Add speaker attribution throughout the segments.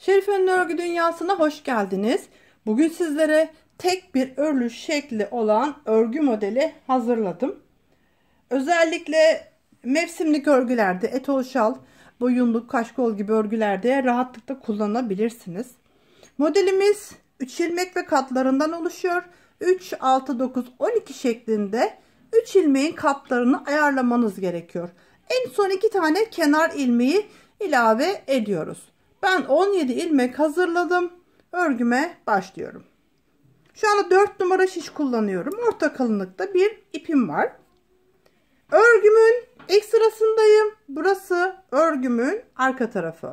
Speaker 1: Şerife'nin örgü dünyasına hoş geldiniz. Bugün sizlere tek bir örülü şekli olan örgü modeli hazırladım. Özellikle mevsimlik örgülerde, etol şal, boyunluk, kaşkol gibi örgülerde rahatlıkla kullanabilirsiniz. Modelimiz 3 ilmek ve katlarından oluşuyor. 3, 6, 9, 12 şeklinde 3 ilmeğin katlarını ayarlamanız gerekiyor. En son 2 tane kenar ilmeği ilave ediyoruz. Ben 17 ilmek hazırladım. Örgüme başlıyorum. Şu anda 4 numara şiş kullanıyorum. Orta kalınlıkta bir ipim var. Örgümün ilk sırasındayım. Burası örgümün arka tarafı.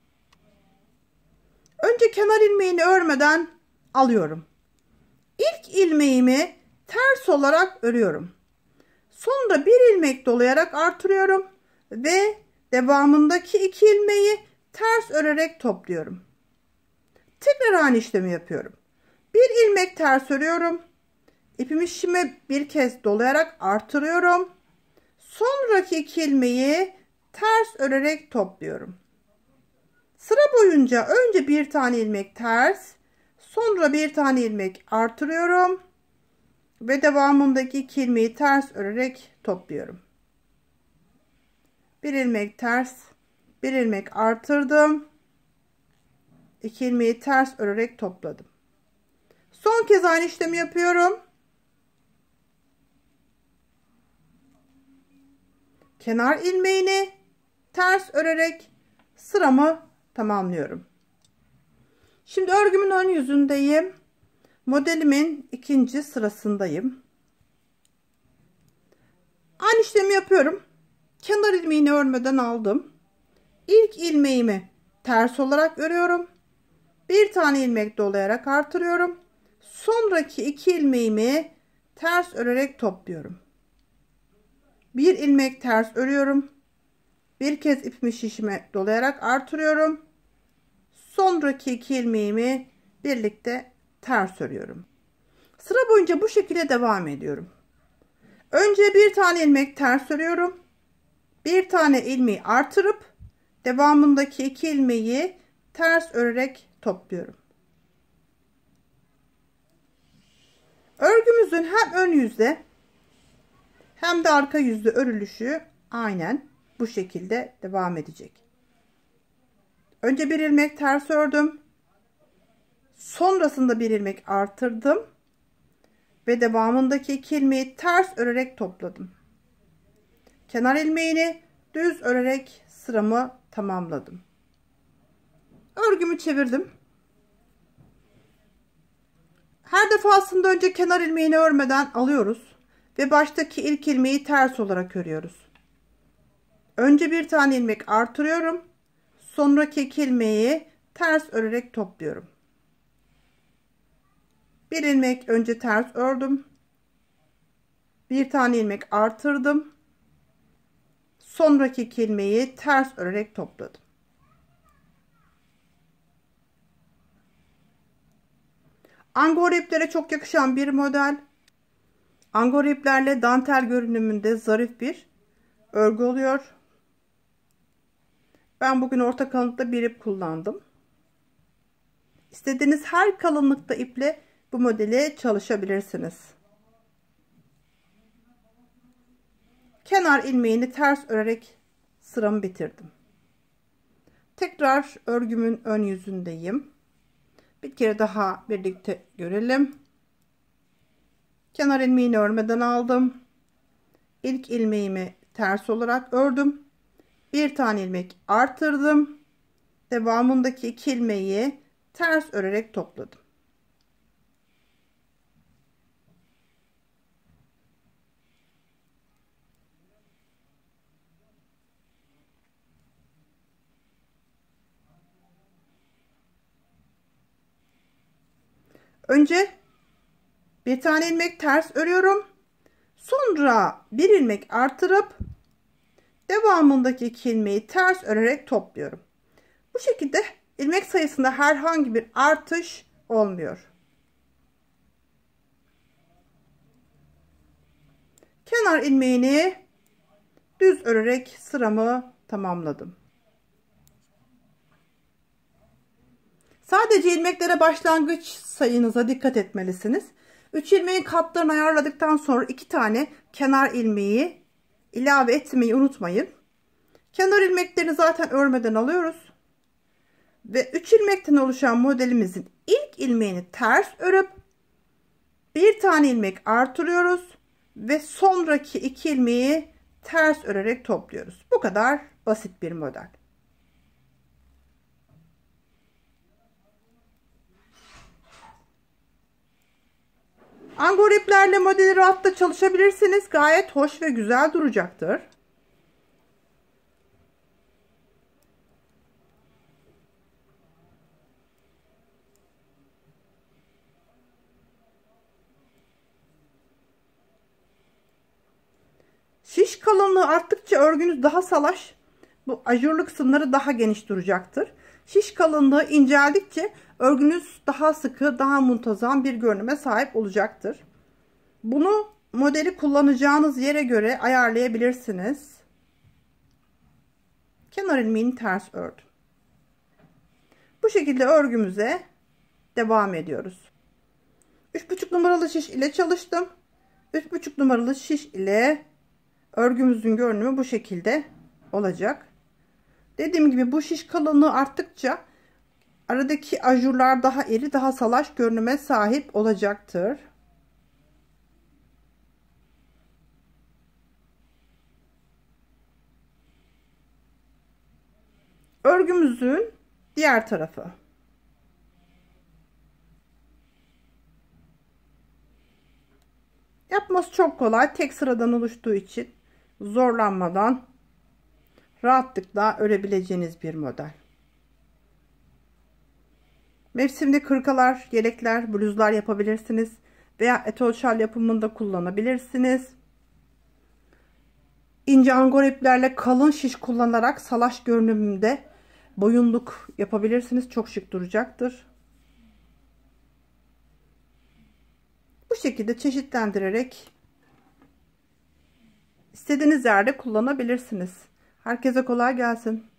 Speaker 1: Önce kenar ilmeğini örmeden alıyorum. İlk ilmeğimi ters olarak örüyorum. Sonra bir ilmek dolayarak artırıyorum ve devamındaki 2 ilmeği ters örerek topluyorum. Tekrar aynı işlemi yapıyorum. Bir ilmek ters örüyorum. İpimi şişime bir kez dolayarak artırıyorum. Sonraki 2 ilmeği ters örerek topluyorum. Sıra boyunca önce bir tane ilmek ters, sonra bir tane ilmek artırıyorum ve devamındaki 2 ilmeği ters örerek topluyorum. Bir ilmek ters, bir ilmek artırdım, 2 ilmeği ters örerek topladım. Son kez aynı işlemi yapıyorum. Kenar ilmeğini ters örerek sıramı tamamlıyorum. Şimdi örgümün ön yüzündeyim. Modelimin ikinci sırasındayım. Aynı işlemi yapıyorum. Kenar ilmeğini örmeden aldım. İlk ilmeğimi ters olarak örüyorum. Bir tane ilmek dolayarak artırıyorum. Sonraki 2 ilmeğimi ters örerek topluyorum. Bir ilmek ters örüyorum. Bir kez ipimi şişime dolayarak artırıyorum. Sonraki 2 ilmeğimi birlikte ters örüyorum. Sıra boyunca bu şekilde devam ediyorum. Önce bir tane ilmek ters örüyorum. Bir tane ilmeği artırıp devamındaki 2 ilmeği ters örerek topluyorum. Örgümüzün hem ön yüzde hem de arka yüzde örülüşü aynen bu şekilde devam edecek. Önce bir ilmek ters ördüm. Sonrasında bir ilmek artırdım ve devamındaki 2 ilmeği ters örerek topladım. Kenar ilmeğini düz örerek sıramı tamamladım. Örgümü çevirdim. Her defasında önce kenar ilmeğini örmeden alıyoruz ve baştaki ilk ilmeği ters olarak örüyoruz. Önce bir tane ilmek artırıyorum. Sonraki 2 ilmeği ters örerek topluyorum. Bir ilmek önce ters ördüm. Bir tane ilmek artırdım. Sonraki 2 ilmeği ters örerek topladım. Angora iplere çok yakışan bir model. Angora iplerle dantel görünümünde zarif bir örgü oluyor. Ben bugün orta kalınlıkta bir ip kullandım. İstediğiniz her kalınlıkta iple bu modeli çalışabilirsiniz. Kenar ilmeğini ters örerek sıramı bitirdim. Tekrar örgümün ön yüzündeyim. Bir kere daha birlikte görelim. Kenar ilmeğini örmeden aldım. İlk ilmeğimi ters olarak ördüm. Bir tane ilmek artırdım. Devamındaki 2 ilmeği ters örerek topladım. Önce bir tane ilmek ters örüyorum. Sonra bir ilmek artırıp devamındaki 2 ilmeği ters örerek topluyorum. Bu şekilde ilmek sayısında herhangi bir artış olmuyor. Kenar ilmeğini düz örerek sıramı tamamladım. Sadece ilmeklere başlangıç sayınıza dikkat etmelisiniz. 3 ilmeğin katlarını ayarladıktan sonra 2 tane kenar ilmeği ilave etmeyi unutmayın. Kenar ilmeklerini zaten örmeden alıyoruz. Ve 3 ilmekten oluşan modelimizin ilk ilmeğini ters örüp bir tane ilmek artırıyoruz ve sonraki 2 ilmeği ters örerek topluyoruz. Bu kadar basit bir model. Angor iplerle modeli rahatlıkla çalışabilirsiniz. Gayet hoş ve güzel duracaktır. Şiş kalınlığı arttıkça örgünüz daha salaş, bu ajurlu kısımları daha geniş duracaktır. Şiş kalınlığı inceldikçe örgünüz daha sıkı, daha muntazam bir görünüme sahip olacaktır. Bunu modeli kullanacağınız yere göre ayarlayabilirsiniz. Kenar ilmeğini ters ördüm. Bu şekilde örgümüze devam ediyoruz. 3,5 numaralı şiş ile çalıştım. 3,5 numaralı şiş ile örgümüzün görünümü bu şekilde olacak. Dediğim gibi bu şiş kalınlığı arttıkça aradaki ajurlar daha iri, daha salaş görünüme sahip olacaktır. Örgümüzün diğer tarafı. Yapması çok kolay. Tek sıradan oluştuğu için zorlanmadan rahatlıkla örebileceğiniz bir model. Mevsimli kırkalar, yelekler, bluzlar yapabilirsiniz. Veya etol şal yapımında kullanabilirsiniz. İnce angor iplerle kalın şiş kullanarak salaş görünümünde boyunluk yapabilirsiniz. Çok şık duracaktır. Bu şekilde çeşitlendirerek istediğiniz yerde kullanabilirsiniz. Herkese kolay gelsin.